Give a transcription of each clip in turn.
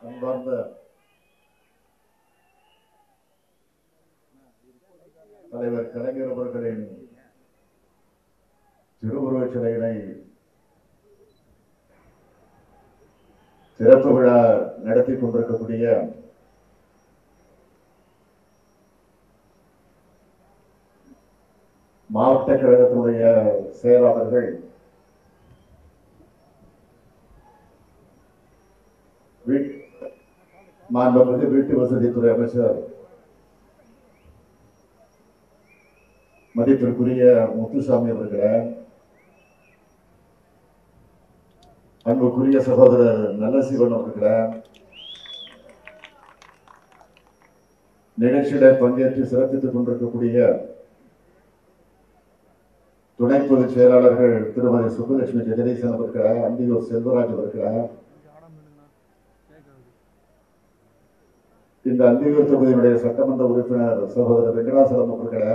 அன்பார்ந்த தலைவர் கலைஞர் அவர்களின் திருவுருவச் சிலையினை சிறப்பு விழா நடத்தி கொண்டிருக்கக்கூடிய மாவட்ட கழகத்தினுடைய செயலாளர்கள், மாண்புமிகு வீட்டு வசதித்துறை அமைச்சர் மதிப்பிற்குரிய முத்துசாமி அவர்களே, அன்புக்குரிய சகோதரர் நல்லசிவன் அவர்களே, நிகழ்ச்சியில பங்கேற்று சிறப்பித்துக் கொண்டிருக்கக்கூடிய துணை பொதுச் செயலாளர்கள் திருமதி சுப்புலட்சுமி ஜெகதீசன் அவர்களே, அந்தியூர் செல்வராஜ் அவர்களே, இந்த அந்தியூர் தொகுதியினுடைய சட்டமன்ற உறுப்பினர் சகோதரர் வெங்கடாசலம் அவர்களே,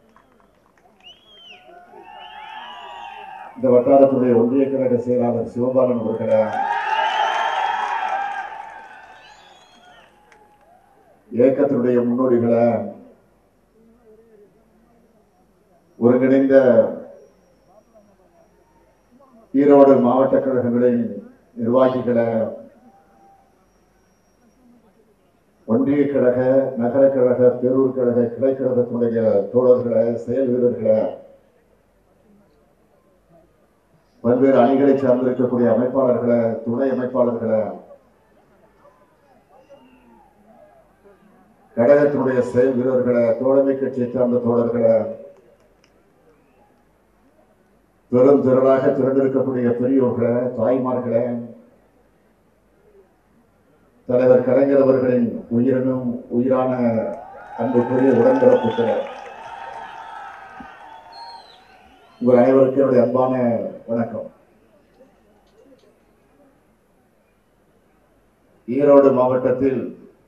இந்த வட்டாரத்துடைய ஒன்றிய கழக செயலாளர் சிவபாலன் அவர்களே, இயக்கத்தினுடைய முன்னோடிகளை, ஒருங்கிணைந்த ஈரோடு மாவட்ட கழகங்களின் நிர்வாகிகளை, ஒன்றிய கழக, நகர கழக, பேரூர் கழக, கிளை கழகத்தினுடைய தோழர்களை, செயல் வீரர்களை, பல்வேறு அணிகளை சார்ந்திருக்கக்கூடிய அமைப்பாளர்களை, துணை அமைப்பாளர்களை, கழகத்தினுடைய செயல் வீரர்களை, தோழமை கட்சியை சார்ந்த தோழர்களை, பெரும் திரளாக திரண்டிருக்கக்கூடிய பெரியோர்களை, தாய்மார்களை, தலைவர் கலைஞர் அவர்களின் உயிரினும் உயிரான அன்புக்குரிய உடன்பிறப்புகளை, உங்கள் அனைவருக்கும் என்னுடைய அன்பான வணக்கம். ஈரோடு மாவட்டத்தில்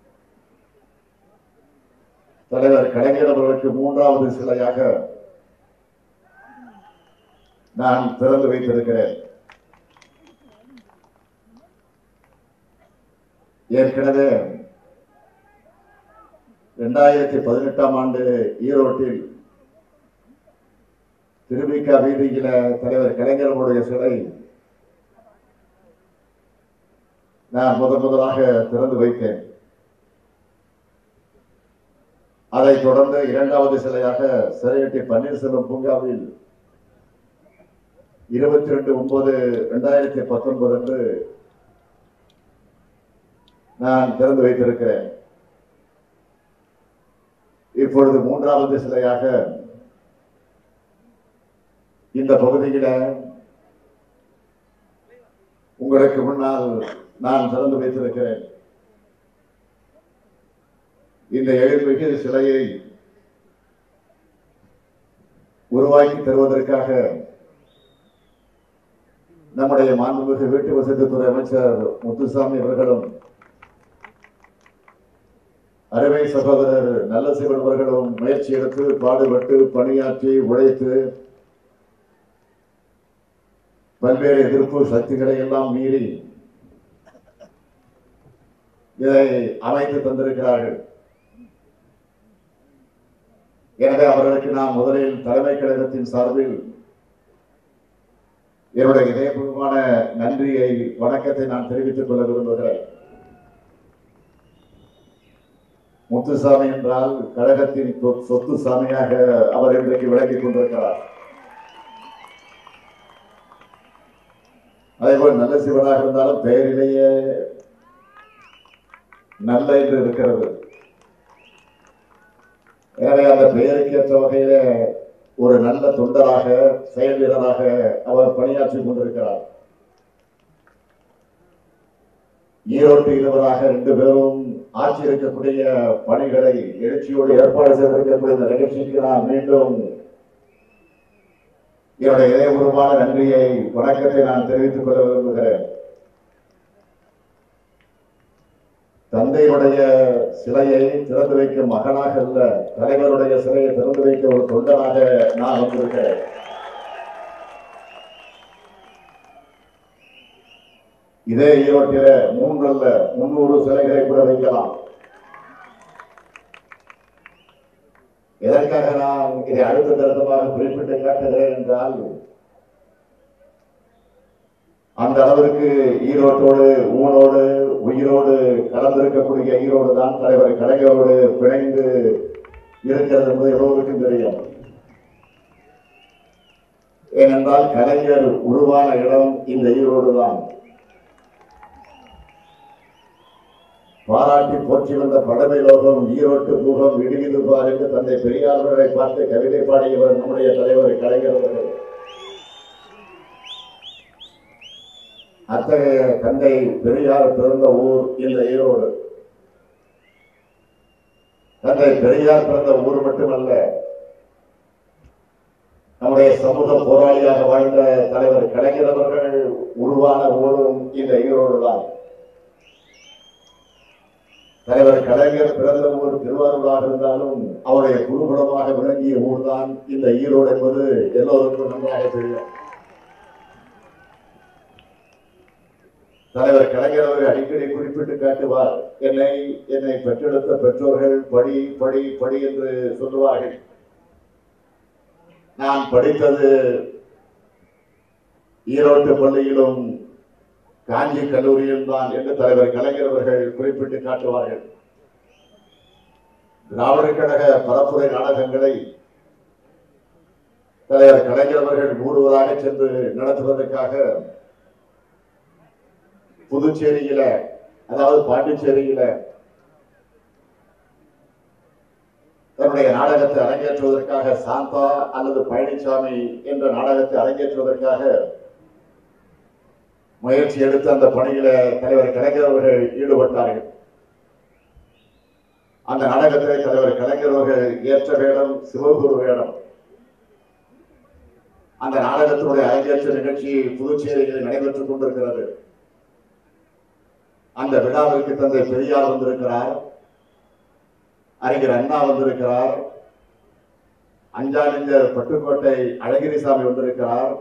தலைவர் கலைஞர் அவர்களுக்கு 3வது சிலையாக நான் திறந்து வைத்திருக்கிறேன். ஏற்கனவே 2018ஆம் ஆண்டு ஈரோட்டில் திருவிக வீதியில தலைவர் கலைஞர்களுடைய சிலை நான் முதலாக திறந்து வைத்தேன். அதைத் தொடர்ந்து 2வது சிலையாக சிறையட்டி பன்னீர்செல்வம் பூங்காவில் 22/9/2019 அன்று நான் திறந்து வைத்திருக்கிறேன். இப்பொழுது 3வது சிலையாக இந்த பகுதியில உங்களுக்கு முன்னால் நான் திறந்து வைத்திருக்கிறேன். இந்த எழில்மிகு சிலையை உருவாக்கி தருவதற்காக நம்முடைய மாண்புமிகு வீட்டு வசதித்துறை அமைச்சர் முத்துசாமி அவர்களும், அருமை சகோதரர் நல்லசிவன் அவர்களும் முயற்சி எடுத்து பாடுபட்டு பணியாற்றி உழைத்து பல்வேறு எதிர்ப்பு சக்திகளை எல்லாம் மீறி இதை அமைத்து தந்திருக்கிறார்கள். எனவே அவர்களுக்கு நான் முதலில் தலைமை கழகத்தின் சார்பில் என்னுடைய இதயபூர்வமான நன்றியை, வணக்கத்தை நான் தெரிவித்துக் கொள்ள விரும்புகிறேன். முத்துசாமி என்றால் கழகத்தின் சொத்து சாமியாக அவர் இன்றைக்கு விளங்கிக் கொண்டிருக்கிறார். அதேபோல் நல்ல சிவனாக இருந்தாலும் பெயரிலேயே நல்ல என்று இருக்கிறது. எனவே அந்த பெயருக்கு ஏற்ற வகையில ஒரு நல்ல தொண்டராக, செயல் வீரராக அவர் பணியாற்றி கொண்டிருக்கிறார். ஈரோட்டு இளவராக 2 பேரும் ஆட்சி இருக்கக்கூடிய பணிகளை எழுச்சியோடு ஏற்பாடு செய்திருக்கக்கூடிய இந்த நிகழ்ச்சிக்கு நான் மீண்டும் என்னுடைய இதயபூர்வமான நன்றியை, வணக்கத்தை நான் தெரிவித்துக் கொள்ள விரும்புகிறேன். தந்தையுடைய சிலையை திறந்து வைக்கும் மகனாக அல்ல, தலைவருடைய சிலையை திறந்து வைக்க ஒரு தொண்டனாக நான் வந்திருக்கிறேன். இதே ஈரோட்டில 3 அல்ல 300 சிலைகளை கூட வைக்கலாம். எதற்காக நான் இதை அடுத்த தருணமாக குறிப்பிட்டு காட்டுகிறேன் என்றால், அந்த அளவிற்கு ஈரோட்டோடு ஊனோடு உயிரோடு கலந்திருக்கக்கூடிய ஈரோடு தான் தலைவர் கலைஞரோடு பிணைந்து இருக்கிறது என்பது எல்லோருக்கும் தெரியும். ஏனென்றால் கலைஞர் உருவான இடம் இந்த ஈரோடு தான். பாராட்டி போற்றி வந்த படமை லோகம் ஈரோட்டு முகம் இடியுது பார் என்று தந்தை பெரியார்களை பார்த்து கவிதை பாடியவர் நம்முடைய தலைவர் கலைஞர் அவர்கள். அத்தகைய தந்தை பெரியார் பிறந்த ஊர் இந்த ஈரோடு. தந்தை பெரியார் பிறந்த ஊர் மட்டுமல்ல, நம்முடைய சமூக போராளியாக வாழ்ந்த தலைவர் கலைஞர் அவர்கள் உருவான ஊரும் இந்த ஈரோடு தான். தலைவர் கலைஞர் பிறந்த ஊர் திருவாரூராக இருந்தாலும் அவருடைய குருகுலமாக விளங்கிய ஊர் தான் இந்த ஈரோடு என்பது எல்லோருக்கும் நன்றாக தெரியும். தலைவர் கலைஞர் அவர்கள் அடிக்கடி குறிப்பிட்டு காட்டுவார், என்னை பெற்றெடுத்த பெற்றோர்கள் படி படி படி என்று சொல்லுவார்கள். நான் படித்தது ஈரோட்டு பள்ளியிலும் காஞ்சி கல்லூரியில் தான் என்று தலைவர் கலைஞர் அவர்கள் குறிப்பிட்டு காட்டுவார்கள். திராவிடர் கழக பரப்புரை நாடகங்களை தலைவர் கலைஞர் அவர்கள் ஊடுவதாக சென்று நடத்துவதற்காக புதுச்சேரியில, அதாவது பாண்டிச்சேரியில தன்னுடைய நாடகத்தை அரங்கேற்றுவதற்காக சாந்தா அல்லது பழனிசாமி என்ற நாடகத்தை அரங்கேற்றுவதற்காக முயற்சி எடுத்து அந்த பணியில தலைவர் கலைஞர் அவர்கள் ஈடுபட்டார்கள். அந்த நாடகத்தை தலைவர் கலைஞர் அவர்கள் ஏற்ற வேடம் சிவகுரு வேடம். அந்த நாடகத்தினுடைய அரங்கேற்ற நிகழ்ச்சி புதுச்சேரியில் நடைபெற்றுக் கொண்டிருக்கிறது. அந்த விழாவிற்கு தந்தை பெரியார் வந்திருக்கிறார், அறிஞர் அண்ணா வந்திருக்கிறார், அஞ்சாலிஞ்சர் பட்டுக்கோட்டை அழகிரிசாமி வந்திருக்கிறார்.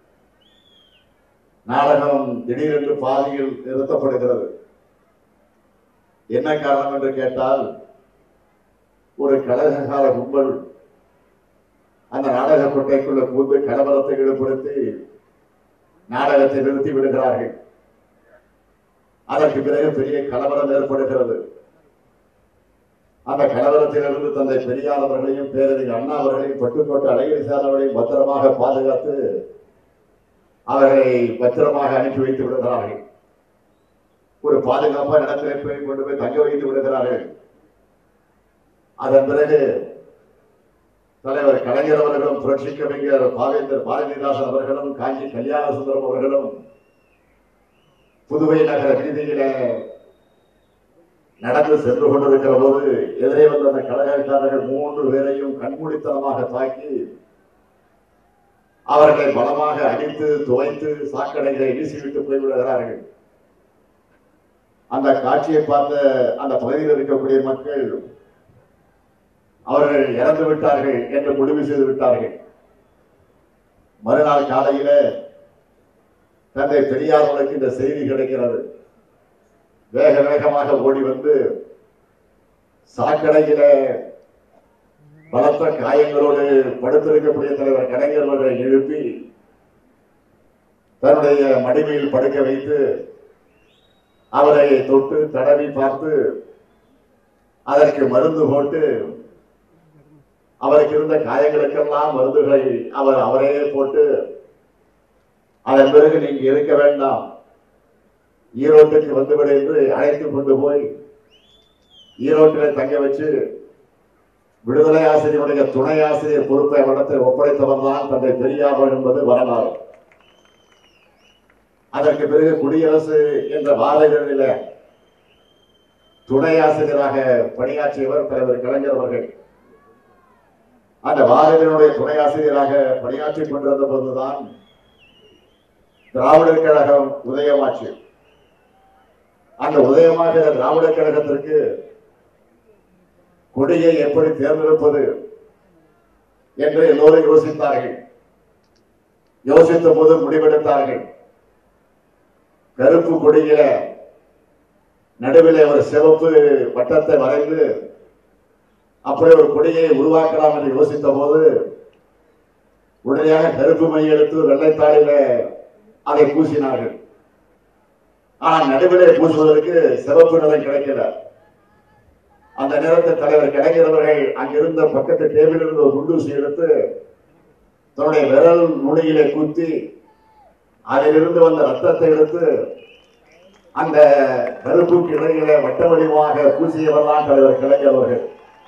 நாடகம் திடீரென்று பாதியில் நிறுத்தப்படுகிறது. என்ன காரணம் என்று கேட்டால், ஒரு கலககால கும்பல் அந்த நாடக கொட்டைக்குள்ள புகுந்து கலவரத்தை ஈடுபடுத்தி நாடகத்தை நிறுத்தி விடுகிறார்கள். அதற்கு பிறகு பெரிய கலவரம் ஏற்படுகிறது. அந்த கலவரத்திலிருந்து தந்தை பெரியார் அவர்களையும் பேரறிஞர் அண்ணா அவர்களையும் பட்டுக்கோட்டை அழகிரிசாமி அவர்களையும் பத்திரமாக பாதுகாத்து அவர்களை பத்திரமாக அனுப்பி வைத்து விடுகிறார்கள். ஒரு பாதுகாப்பான இடத்திலே போய் கொண்டு போய் தங்க வைத்து விடுகிறார்கள். அதன் பிறகு தலைவர் கலைஞர் அவர்களும் புரட்சி கவிஞர் பாவேந்தர் பாரதிதாசன் அவர்களும் காஞ்சி கல்யாண சுந்தரம் அவர்களும் புதுவை நகர வீதியில நடந்து சென்று கொண்டிருக்கிற போது எதிரே வந்த அந்த கழகக்காரர்கள் 3 பேரையும் கண்மூடித்தனமாக தாக்கி அவர்களை பலமாக அடித்து துவைத்து சாக்கடைகளை வீசிவிட்டு போய்விடுகிறார்கள். அந்த காட்சியை பார்த்த அந்த பகுதியில் இருக்கக்கூடிய மக்கள் அவர்கள் இறந்து விட்டார்கள் என்று முடிவு செய்து விட்டார்கள். மறுநாள் காலையில தந்தை பெரியார்களுக்கு இந்த செய்தி கிடைக்கிறது. வேக வேகமாக ஓடி வந்து சாக்கடையில பலத்த காயங்களோடு படுத்திருக்கக்கூடிய தலைவர் கலைஞர் அவர்களை எழுப்பி தன்னுடைய மடிமையில் படுக்க வைத்து அவரை தொட்டு தடவி பார்த்து அதற்கு மருந்து போட்டு அவருக்கு இருந்த காயங்களுக்கெல்லாம் மருந்துகளை அவரே போட்டு அதன் பிறகு நீங்க இருக்க வேண்டாம், ஈரோட்டுக்கு வந்துவிடு என்று அழைத்து கொண்டு போய் ஈரோட்டில் தங்க வச்சு விடுதலை ஆசிரியருடைய துணை ஆசிரியர் பொறுப்பை இடத்தில் ஒப்படைத்தவர் தான் தந்தை பெரியார் என்பது வரலாறு. அதற்கு பிறகு குடியரசு என்ற வார இதழில துணை ஆசிரியராக பணியாற்றியவர் தலைவர் கலைஞர் அவர்கள். அந்த வார இதழுடைய துணை ஆசிரியராக பணியாற்றிக் கொண்டிருந்த போதுதான் திராவிடர் கழகம் உதயமாச்சு. அந்த உதயமாக திராவிடர் கழகத்திற்கு கொடியை எப்படி தேர்ந்தெடுப்பது என்று எல்லோரும் யோசித்தார்கள். யோசித்த போது முடிவெடுத்தார்கள். கருப்பு கொடியில நடுவில் ஒரு சிவப்பு வட்டத்தை வரைந்து அப்படி ஒரு கொடியை உருவாக்கலாம் என்று யோசித்த போது உடனடியாக கருப்பு மை எடுத்து வெள்ளைத்தாளில அதை பூசினார்கள். ஆனால் நடுவிலே பூசுவதற்கு சிவப்பு நிறம் கிடைக்கல. அந்த நேரத்தில் தலைவர் கலைஞரவர்கள் அங்கிருந்த பக்கத்து டேபிளில் இருந்த ஒரு குண்டூசி எடுத்து தன்னுடைய விரல் நுனியிலே குத்தி அதிலிருந்து வந்த ரத்தத்தை எடுத்து அந்த கருப்புக்கு இடையில வட்ட வடிவமாக பூசியவர்தான் தலைவர் கலைஞர் அவர்கள்.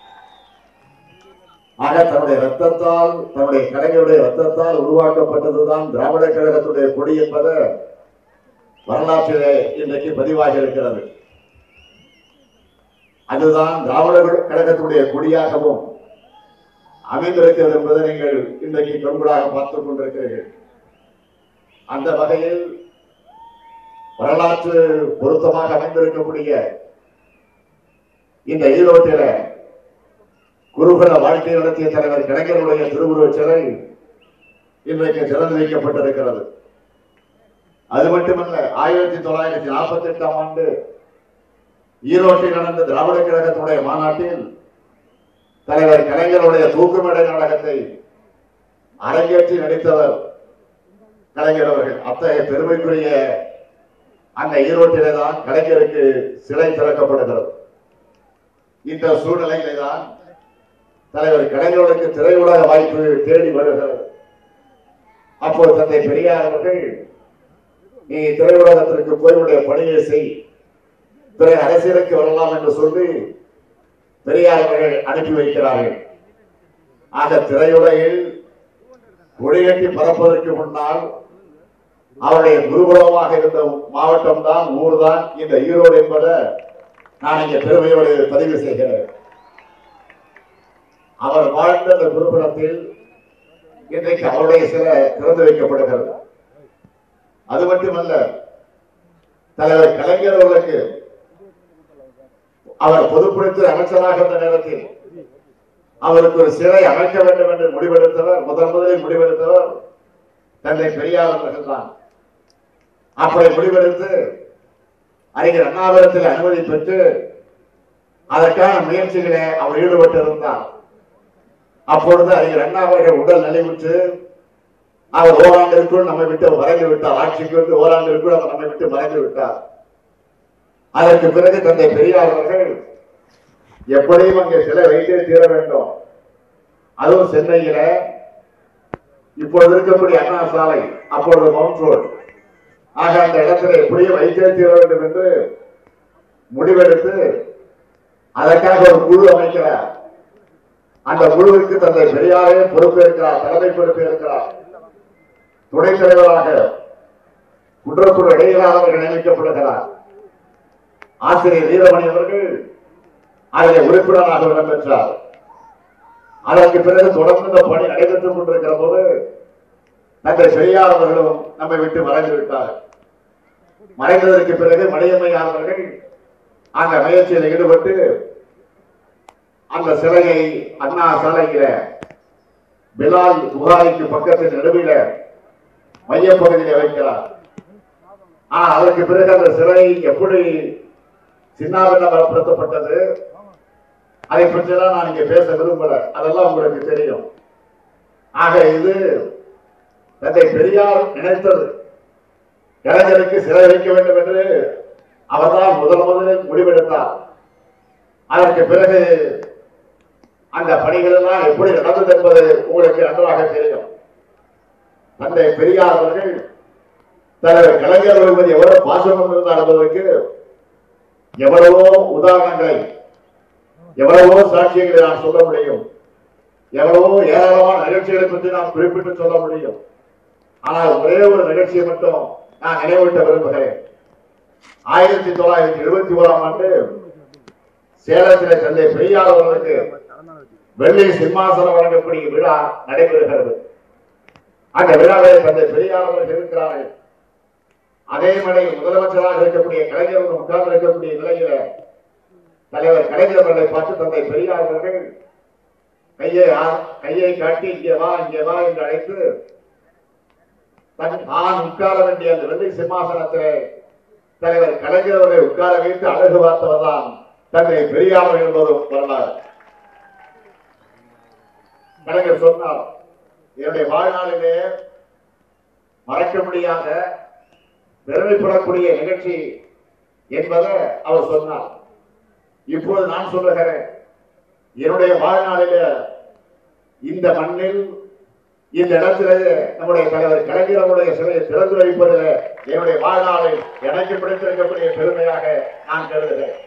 ஆக தன்னுடைய ரத்தத்தால், தன்னுடைய கலைஞருடைய ரத்தத்தால் உருவாக்கப்பட்டதுதான் திராவிட கழகத்துடைய கொடி என்பதை வரலாற்றிலே இன்றைக்கு பதிவாகி இருக்கிறது. அதுதான் திராவிட கழகத்துடைய கொடியாகவும் அமைந்திருக்கிறது என்பதை நீங்கள் இன்றைக்கு கண்கூடாக பார்த்துக் கொண்டிருக்கிறீர்கள். அந்த வகையில் வரலாற்று பொருத்தமாக அமைந்திருக்கக்கூடிய இந்த ஈரோட்டில குருகுல வாழ்க்கை நடத்திய தலைவர் கலைஞருடைய திருவுருவச் சிலை இன்றைக்கு திறந்து வைக்கப்பட்டிருக்கிறது. அது மட்டுமல்ல, 1948ஆம் ஆண்டு ஈரோட்டில் நடந்த திராவிட கழகத்துடைய மாநாட்டில் தலைவர் கலைஞருடைய தூக்குமேடை நாடகத்தை அரங்கேற்றி நடித்தவர் கலைஞர் அவர்கள். அத்தகைய பெருமைக்குரிய அந்த ஈரோட்டிலே தான் கலைஞருக்கு சிலை திறக்கப்படுகிறது. இந்த சூழ்நிலையிலே தான் தலைவர் கலைஞருக்கு திரையுலக வாய்ப்பு தேடி வருகிறது. அப்போது தந்தை பெரியார் அவர்கள், நீ திரையுலகத்திற்கு போய்வுடைய பணியை செய், பிறகு அரசியலுக்கு வரலாம் என்று சொல்லி பெரியார் அவர்கள் அனுப்பி வைக்கிறார்கள். ஆக திரையுலகில் ஒளிகட்டி பறப்பதற்கு முன்னால் அவருடைய குருகுலமாக இருந்த மாவட்டம் தான், ஊர் தான் இந்த ஈரோடு என்பதை நான் இங்கே பெருமையோடு பதிவு செய்கிறேன். அவர் வாழ்ந்த அந்த குருகுலத்தில் இன்றைக்கு அவருடைய சில திறந்து வைக்கப்படுகிறது. அது மட்டுமல்ல, தலைவர் கலைஞர் அவர்களுக்கு அவர் பொதுப்பணித்துறை அமைச்சராக இருந்த நேரத்தில் அவருக்கு ஒரு சிலை அமைக்க வேண்டும் என்று முடிவெடுத்தவர், முதலில் முடிவெடுத்தவர் தந்தை பெரியார் அவர்கள் தான். அப்படி முடிவெடுத்து அறிஞர் அண்ணாவிடத்தில் அனுமதி பெற்று அதற்கான முயற்சிகளை அவர் ஈடுபட்டு இருந்தார். அப்பொழுது அறிஞர் அண்ணா அவர்கள் உடல் நலிவுற்று அவர் ஓராண்டிற்குள் நம்மை விட்டு மறைந்து விட்டார். ஆட்சிக்கு வந்து ஓராண்டிற்குள் அவர் நம்மை விட்டு மறைந்து விட்டார். அதற்கு பிறகு தந்தை பெரியார் அவர்கள் எப்படியும் அங்கே சிலை வைத்தே தீர வேண்டும், அதுவும் சென்னையில இப்பொழுது இருக்கக்கூடிய அண்ணா சாலை, அப்பொழுது மவுண்ட் ரோடு, ஆக அந்த இடத்துல எப்படியும் வைத்தே தீர வேண்டும் என்று முடிவெடுத்து அதற்காக ஒரு குழு அமைக்கிறார். அந்த குழுவிற்கு தந்தை பெரியாரே பொறுப்பேற்கிறார், தலைமை பொறுப்பேற்கிறார். துணைத் தலைவராக குற்றக்குழு இடையிலாளர்கள் நியமிக்கப்படுகிறார். ஆசிரியர் வீரமணி அவர்கள் அதில் உறுப்பினராக இடம்பெற்றார். அதற்கு பிறகு தொடர்ந்து இந்த பணி நடைபெற்றுக் கொண்டிருக்கிற போது தந்தை பெரியார் அவர்களும் நம்மை விட்டு மறைந்து விட்டார். மறைந்ததற்கு பிறகு மணியம்மையார் அவர்கள் அந்த முயற்சியில் ஈடுபட்டு அந்த சிலையை அண்ணா சாலையில பிலால் புகாரிக்கு பக்கத்தில் நடுவில மையப்பகுதியில் வைக்கிறார். ஆனால் அதற்கு பிறகு அந்த சிலை எப்படி சின்னாபின்னப்படுத்தப்பட்டது, அதை பற்றியெல்லாம் நான் இங்க பேச விரும்பல, அதெல்லாம் உங்களுக்கு தெரியும். ஆக இது தந்தை பெரியார் நினைத்தது, கலைஞருக்கு சிலை வைக்க வேண்டும் என்று அவர்தான் முதலில் முடிவெடுத்தார். அதற்கு பிறகு அந்த பணிகள் எல்லாம் எப்படி நடந்தது என்பது உங்களுக்கு நன்றாக தெரியும். தந்தை பெரியார் அவர்கள் தலைவர் கலைஞர் அவர்கள் எவ்வளவு பாசனம் இருந்தார் என்பதற்கு எவ்வளவோ உதாரணங்களை, எவ்வளவோ சாட்சியங்களை நான் சொல்ல முடியும். எவ்வளவோ ஏராளமான நிகழ்ச்சிகளை பற்றி நான் குறிப்பிட்டு சொல்ல முடியும். ஆனால் ஒரே ஒரு நிகழ்ச்சியை மட்டும் நான் நினைவூட்ட விரும்புகிறேன். 1971ஆம் ஆண்டு சேலத்திலே தந்தை பெரியார் அவர்களுக்கு வெள்ளி சிம்மாசனம் வழங்கக்கூடிய விழா நடைபெறுகிறது. அந்த விழாவில் தந்தை பெரியார் அவர்கள் இருக்கிறார்கள். அதே மலையில் முதலமைச்சராக இருக்கக்கூடிய கலைஞர் உட்கார்ந்து இருக்கக்கூடிய நிலையில தலைவர் கலைஞர் அவர்களை பார்த்து தந்தை பெரியார் அவர்கள் கையை காட்டி இங்கே வா என்று அழைத்து தான் உட்கார வேண்டிய அந்த வெள்ளி சிம்மாசனத்திலே தலைவர் கலைஞர் அவரை உட்கார வைத்து அழகு பார்த்தவர் தான் தன்னை பெரியார் என்பதும் வரலாறு. கலைஞர் சொன்னார், என்னுடைய வாழ்நாளிலே மறக்க முடியாத பெருமைப்படக்கூடிய நிகழ்ச்சி என்பதை அவர் சொன்னார். இப்போது நான் சொல்லுகிறேன், என்னுடைய வாழ்நாளில இந்த மண்ணில் இந்த இடத்திலே நம்முடைய தலைவர் கலைஞருடைய சிலையை திறந்து வைப்பதில் என்னுடைய வாழ்நாளில் எனக்கு பிடித்திருக்கக்கூடிய பெருமையாக நான் கருதுகிறேன்.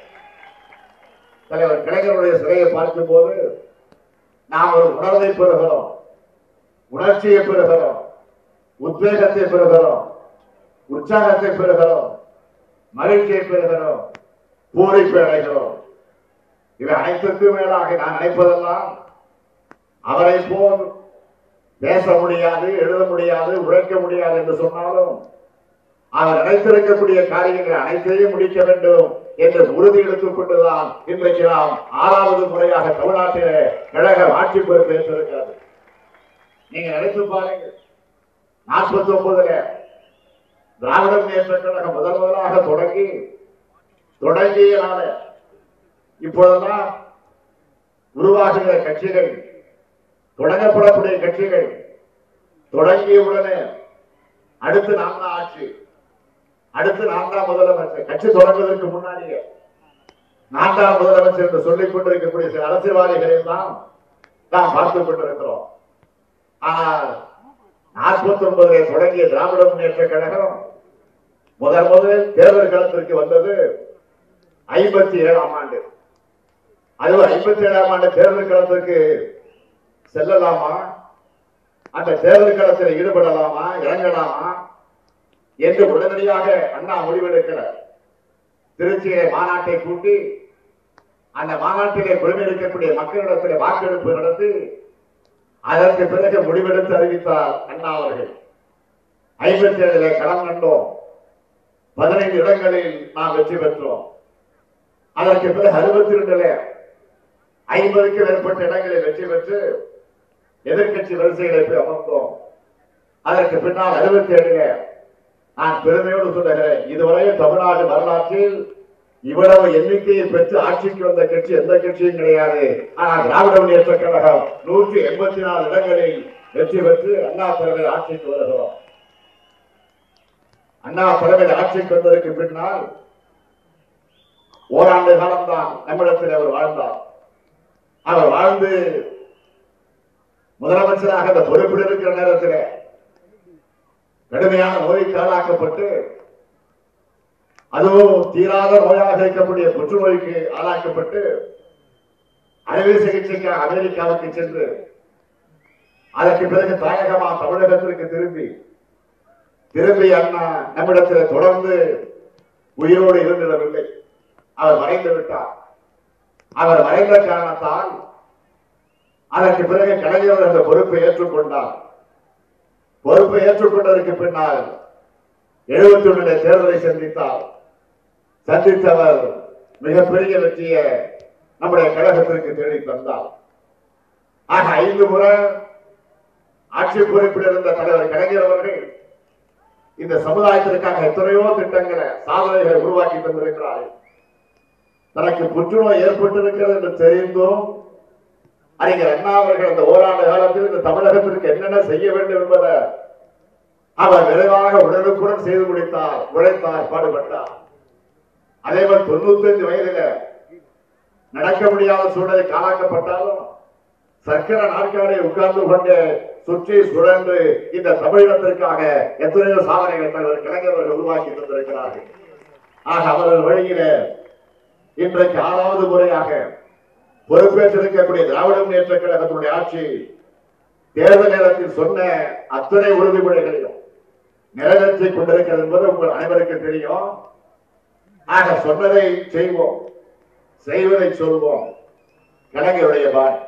தலைவர் கலைஞருடைய சிலையை பார்க்கும் போது நாம் ஒரு உணர்வை பெறுகிறோம், உணர்ச்சியை பெறுகிறோம், உத்வேகத்தை பெறுகிறோம், உற்சாகத்தை பெறுகிறோம், மகிழ்ச்சியை பெறுகிறோம், பூரிப்பை அடைகிறோம். இவை அனைத்துக்கும் மேலாக நான் நினைப்பதெல்லாம் அவரை போல் பேச முடியாது, எழுத முடியாது, உழைக்க முடியாது என்று சொன்னாலும் அவர் நினைத்திருக்கக்கூடிய காரியங்களை அனைத்தையும் முடிக்க வேண்டும் என்று உறுதி எடுத்துக் கொண்டுதான் இன்றைக்கு நாம் 6வது முறையாக தமிழ்நாட்டிலே கழக ஆட்சி பொறுப்பு ஏற்றிருக்கிறது. நீங்க நினைத்து பாருங்கள், 49ல திராவிட முன்னேற்ற கழகம் முதலாக தொடங்கிய நாள இப்பொழுதுதான் உருவாகுகிற கட்சிகள், தொடங்கப்படக்கூடிய கட்சிகள் தொடங்கிய உடனே அடுத்து நாம் தான் ஆட்சி, அடுத்து நாம் தான் முதலமைச்சர், கட்சி தொடங்குவதற்கு முன்னாடியே நான் தான் முதலமைச்சர் என்று சொல்லிக் கொண்டிருக்கக்கூடிய சில அரசியல்வாதிகளை தான் நாம் பார்த்துக் கொண்டிருக்கிறோம். ஆனால் 49 தொடங்கிய திராவிட முன்னேற்ற கழகம் முதலில் தேர்தல் களத்திற்கு வந்தது 57ஆம் ஆண்டு. அது 57ஆம் ஆண்டு தேர்தல் களத்திற்கு செல்லலாமா, அந்த தேர்தல் களத்தில் ஈடுபடலாமா, இறங்கலாமா என்று உடனடியாக அண்ணா முடிவெடுக்கிறார். திருச்சியிலே மாநாட்டை கூட்டி அந்த மாநாட்டிலே குழுமியிருக்கக்கூடிய மக்களிடத்தில் வாக்கெடுப்பு நடத்தி அதற்கு பிறகு முடிவெடுத்து அறிவித்தார் அண்ணா அவர்கள். 57 களம் கண்டோம், 15 இடங்களில் நாம் வெற்றி பெற்றோம். அதற்கு பிறகு 62 50க்கு மேற்பட்ட இடங்களில் வெற்றி பெற்று எதிர்கட்சி வரிசைகளை போய் அமர்ந்தோம். அதற்கு பின்னால் 67 நான் பெருமையோடு சொல்லுகிறேன், இதுவரையும் தமிழ்நாடு வரலாற்றில் இவ்வளவு எண்ணிக்கையை பெற்று ஆட்சிக்கு வந்த கட்சி எந்த கட்சியும் கிடையாது. ஆனால் திராவிட முன்னேற்ற கழகம் 184 இடங்களில் வெற்றி பெற்று அண்ணா தலைமையில் ஆட்சிக்கு வருகிறோம். அண்ணா தலைமையில் ஆட்சிக்கு வந்ததற்கு பின்னால் ஓராண்டு காலம்தான் நம்மிடத்தில் அவர் வாழ்ந்தார். அவர் வாழ்ந்து முதலமைச்சராக அந்த பொறுப்பில் இருக்கிற நேரத்தில் கடுமையான நோய்க்கு ஆளாக்கப்பட்டு, அதுவும் தீராத நோயாக இருக்கக்கூடிய புற்றுநோய்க்கு ஆளாக்கப்பட்டு அறுவை சிகிச்சைக்காக அமெரிக்காவுக்கு சென்று அதற்கு பிறகு தாயகமா தமிழகத்திற்கு திரும்பி அண்ணா நம்மிடத்தில் தொடர்ந்து உயிரோடு இருந்திடவில்லை. அவர் மறைந்து விட்டார். அவர் மறைந்த காரணத்தால் அதற்கு பிறகு கலைஞர் அந்த பொறுப்பை ஏற்றுக்கொண்டார். பொறுப்பை ஏற்றுக்கொண்டதற்கு பின்னால் 71 தேர்தலை சந்தித்தவர் மிகப்பெரிய வெற்றியை நம்முடைய கழகத்திற்கு தேடி தந்தார். ஆக 5 முறை ஆட்சி பொறுப்பில் இருந்த தலைவர் கலைஞர் அவர்கள் இந்த சமுதாயத்திற்காக எத்தனையோ திட்டங்களை, சாதனைகளை உருவாக்கி தந்திருக்கிறார்கள். தனக்கு புற்றுநோய் ஏற்பட்டிருக்கிறது என்று தெரிந்தும் அறிஞர் அண்ணா அவர்கள் அந்த ஓராண்டு காலத்தில் இந்த தமிழகத்திற்கு என்னென்ன செய்ய வேண்டும் என்பதை அவர் விரைவாக உடனுக்குடன் செய்து முடித்தார், உழைத்தார், பாடுபட்டார். அதேபோல் 95 வயதில் நடக்க முடியாத சூழலை காலாக்கப்பட்டாலும் சக்கர நாற்காலியை உட்கார்ந்து கொண்டு சுற்றி சுழன்று இந்த தமிழகத்திற்காக எத்தனையோ சாதனைகளை தலைவர் கலைஞர்கள் உருவாக்கி தந்திருக்கிறார்கள். ஆக அவர்கள் வழியில இன்றைக்கு 6வது முறையாக பொறுப்பேற்றிருக்கக்கூடிய திராவிட முன்னேற்ற கழகத்தினுடைய ஆட்சி தேர்தல் நேரத்தில் சொன்ன அத்தனை உறுதிமொழிகளையும் நிறைவேற்றிக் கொண்டிருக்கிறது என்பது உங்கள் அனைவருக்கும் தெரியும். ஆக சொன்னதை செய்வோம், செய்வதை சொல்வோம். கலைஞருடைய பாணி,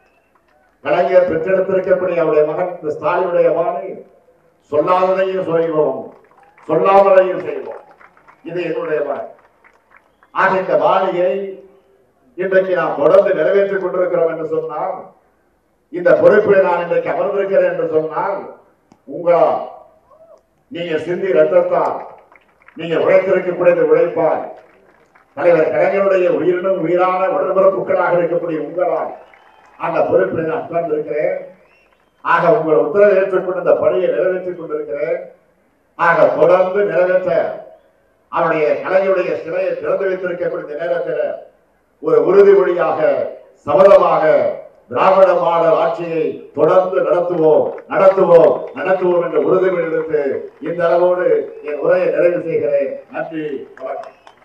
கலைஞர் பெற்றெடுத்திருக்கக்கூடிய அவருடைய மகன் ஸ்டாலினுடைய பாணி, சொல்லாததையும் செய்வோம், சொல்லாமலையும் செய்வோம். இது என்னுடைய பாணி. ஆக இந்த பாணியை இன்றைக்கு நாம் தொடர்ந்து நிறைவேற்றிக் கொண்டிருக்கிறோம் என்று சொன்னால், இந்த பொறுப்பில் நான் இன்றைக்கு அமர்ந்திருக்கிறேன் என்று சொன்னால், உங்களால் நீங்க சிந்தி ரத்தத்தால் நீங்க உழைத்திருக்கக்கூடிய இந்த உழைப்பால் தலைவர் கலைஞருடைய உயிரினும் உயிரான உடன்பிறப்புகளாக இருக்கக்கூடிய உங்களால் அந்த பொறுப்பை நான் உணர்ந்திருக்கிறேன். ஆக உங்கள் உத்தரவை ஏற்றுக்கொண்டு இந்த பணியை நிறைவேற்றிக் கொண்டிருக்கிறேன். ஆக தொடர்ந்து நிறைவேற்ற அவருடைய கலைஞருடைய சிலையை திறந்து வைத்திருக்கக்கூடிய நேரத்தில் ஒரு உறுதிமொழியாக சபதமாக திராவிட மாடல் ஆட்சியை தொடர்ந்து நடத்துவோம் என்ற உறுதிமொழி எடுத்து இந்த அளவோடு என் உரையை நிறைவு செய்கிறேன். நன்றி, வணக்கம்.